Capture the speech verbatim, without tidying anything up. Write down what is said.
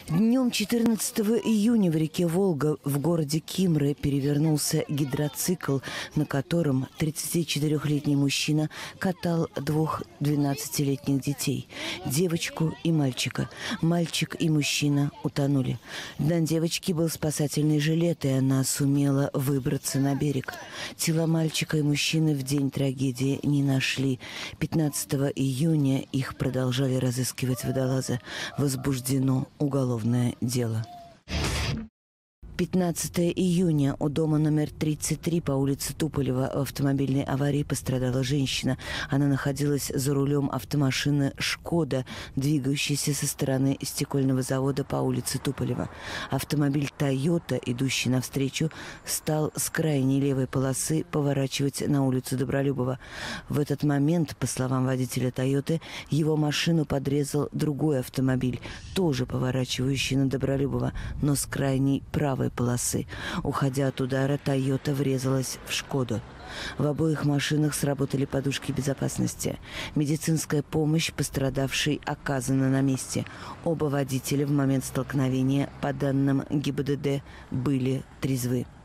Днем четырнадцатого июня в реке Волга в городе Кимры перевернулся гидроцикл, на котором тридцатичетырёхлетний мужчина катал двух двенадцатилетних детей – девочку и мальчика. Мальчик и мужчина утонули. На девочке был спасательный жилет, и она сумела выбраться на берег. Тела мальчика и мужчины в день трагедии не нашли. пятнадцатого июня их продолжали разыскивать водолазы. Возбуждено уголовное дело. пятнадцатого июня у дома номер тридцать три по улице Туполева в автомобильной аварии пострадала женщина. Она находилась за рулем автомашины «Шкода», двигающейся со стороны стекольного завода по улице Туполева. Автомобиль «Тойота», идущий навстречу, стал с крайней левой полосы поворачивать на улицу Добролюбова. В этот момент, по словам водителя «Тойоты», его машину подрезал другой автомобиль, тоже поворачивающий на Добролюбова, но с крайней правой полосы. Уходя от удара, «Тойота» врезалась в «Шкоду». В обоих машинах сработали подушки безопасности. Медицинская помощь пострадавшей оказана на месте. Оба водителя в момент столкновения, по данным ГИБДД, были трезвы.